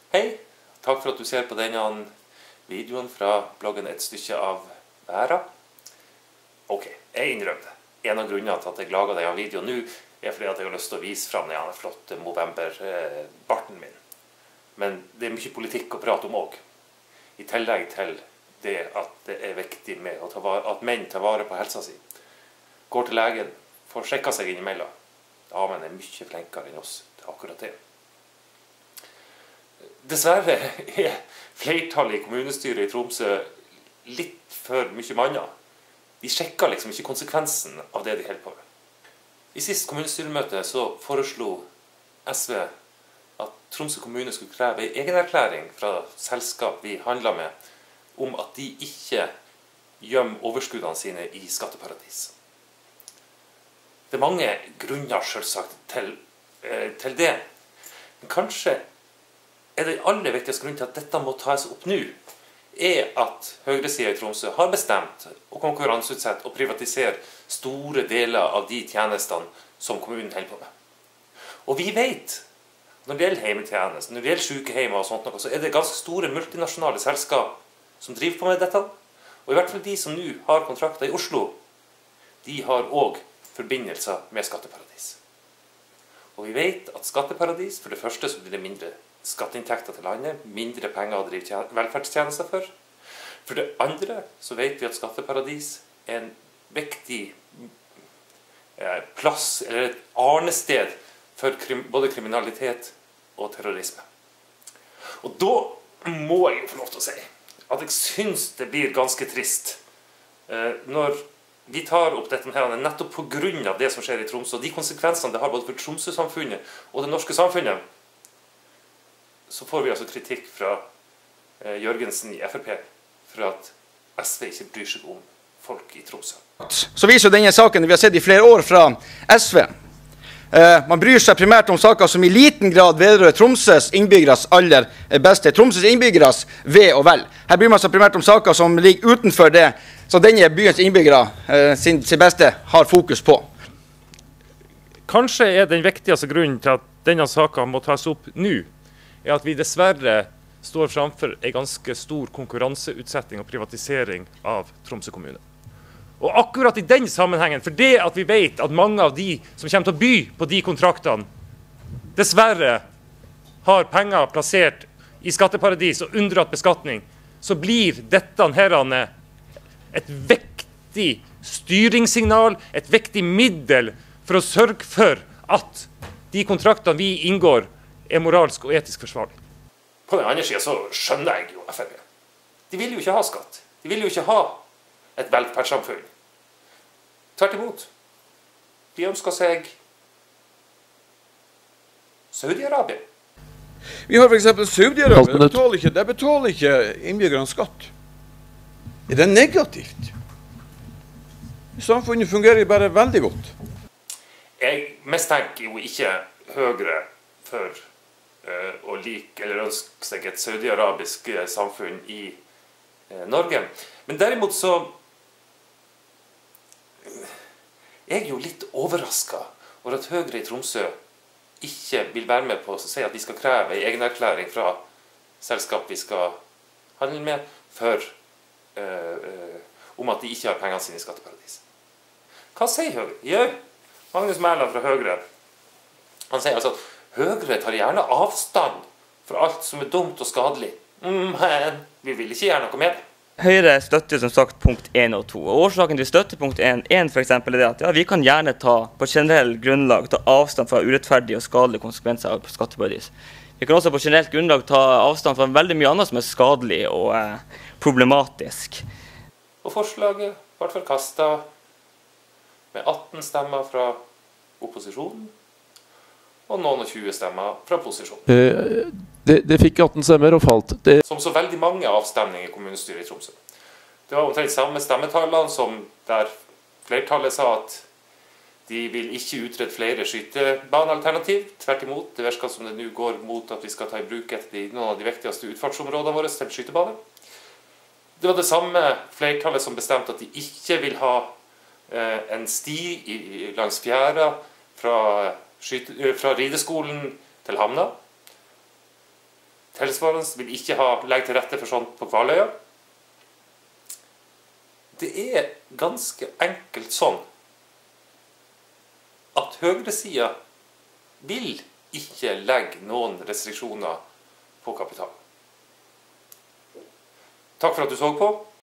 Hei, takk for at du ser på denne videoen fra bloggen Et stykke av verden. Ok, jeg innrømmer det. En av grunnene til at jeg lager denne videoen nå, er fordi at jeg har lyst til å vise frem denne flotte Movember-barten min. Men det er mye politikk å prate om også. I tillegg til det at det er viktig med at menn tar vare på helsa si. Går til legen, får sjekka seg innimellom. Damen er mye flinkere enn oss til akkurat det. Dessverre er flertallet i kommunestyret i Tromsø litt for mye manner. De sjekker liksom ikke konsekvensen av det de holder på med. I sist kommunestyremøte så foreslo SV at Tromsø kommune skulle kreve en egenerklæring fra selskap vi handler med, om at de ikke gjemmer overskuddene sine i skatteparadis. Det er mange grunner selvsagt til det. Men kanskje er det aller viktigste grunnen til at dette må tas opp nå, er at høyresiden i Tromsø har bestemt å konkurranseutsette og privatisere store deler av de tjenestene som kommunen holder på med. Og vi vet, når det gjelder heimetjenester, når det gjelder sykehjem og sånt noe, så er det ganske store multinasjonale selskap som driver på med dette. Og i hvert fall de som nå har kontrakter i Oslo, de har også forbindelser med skatteparadis. Og vi vet at skatteparadis, for det første så blir det mindre skatteinntekter til landet, mindre penger å drive velferdstjenester for. For det andre så vet vi at skatteparadis er en viktig plass, eller et arnested for både kriminalitet og terrorisme. Og da må jeg jo få lov til å si at jeg synes det blir ganske trist når vi tar opp dette her nettopp på grunn av det som skjer i Tromsø, og de konsekvensene det har både for Tromsø-samfunnet og det norske samfunnet. Så får vi altså kritikk fra Jørgensen i FrP for at SV ikke bryr seg om folk i Tromsø. Så viser denne saken vi har sett i flere år fra SV. Man bryr seg primært om saker som i liten grad vedrører Tromsøs innbyggeres aller beste. Tromsøs innbyggeres ve og vel. Her bryr man seg primært om saker som ligger utenfor det, så denne byens innbyggere sin beste har fokus på. Kanskje er den viktigste grunnen til at denne saken må tas opp nå, er at vi dessverre står framfor en ganske stor konkurranseutsetting og privatisering av Tromsø kommune. Og akkurat i den sammenhengen, for det at vi vet at mange av de som kommer til å by på de kontraktene, dessverre har penger plassert i skatteparadis og unndratt beskatning, så blir dette et viktig styringssignal, et viktig middel for å sørge for at de kontraktene vi inngår er moralsk og etisk forsvarlig. På den andre siden så skjønner jeg jo FrP. De vil jo ikke ha skatt. De vil jo ikke ha et velferdssamfunn. Tvert imot. De ønsker seg Saudi-Arabia. Vi har for eksempel Saudi-Arabia. Der betaler ikke innbyggerne skatt. Er det negativt? Samfunnet fungerer bare veldig godt. Jeg mistenker jo ikke Høyre for å like eller ønske seg et saudi-arabisk samfunn i Norge. Men derimot så er jeg jo litt overrasket over at Høyre i Tromsø ikke vil være med på å si at de skal kreve en egenerklæring fra selskap vi skal handle med om at de ikke har pengene sine i skatteparadis. Hva sier Høyre? Jo, Magnus Mæland fra Høyre, han sier altså at Høyre tar gjerne avstand for alt som er dumt og skadelig. Men vi vil ikke gjøre noe med det. Høyre støtter som sagt punkt 1 og 2. Og årsaken til støtte punkt 1 for eksempel er det at ja, vi kan gjerne på generell grunnlag ta avstand fra urettferdige og skadelige konsekvenser av skatteparadis. Vi kan også på generelt grunnlag ta avstand fra veldig mye annet som er skadelig og problematisk. Og forslaget ble forkastet med 18 stemmer fra opposisjonen og noen og 20 stemmer fra posisjonen. Det fikk 18 stemmer og falt. Som så veldig mange avstemninger i kommunestyret i Tromsø. Det var omtrent samme stemmetallene som der flertallet sa at de vil ikke utrede flere skytebanealternativ. Tvert imot, det virker som det nå går mot at vi skal ta i bruk noen av de viktigste utfartsområdene våre til skytebane. Det var det samme flertallet som bestemte at de ikke vil ha en sti langs fjæra fra rideskolen til havna. Tilsvarende vil ikke legge til rette for sånt på Kvaløya. Det er ganske enkelt sånn at høyresiden vil ikke legge noen restriksjoner på kapital. Takk for at du så på.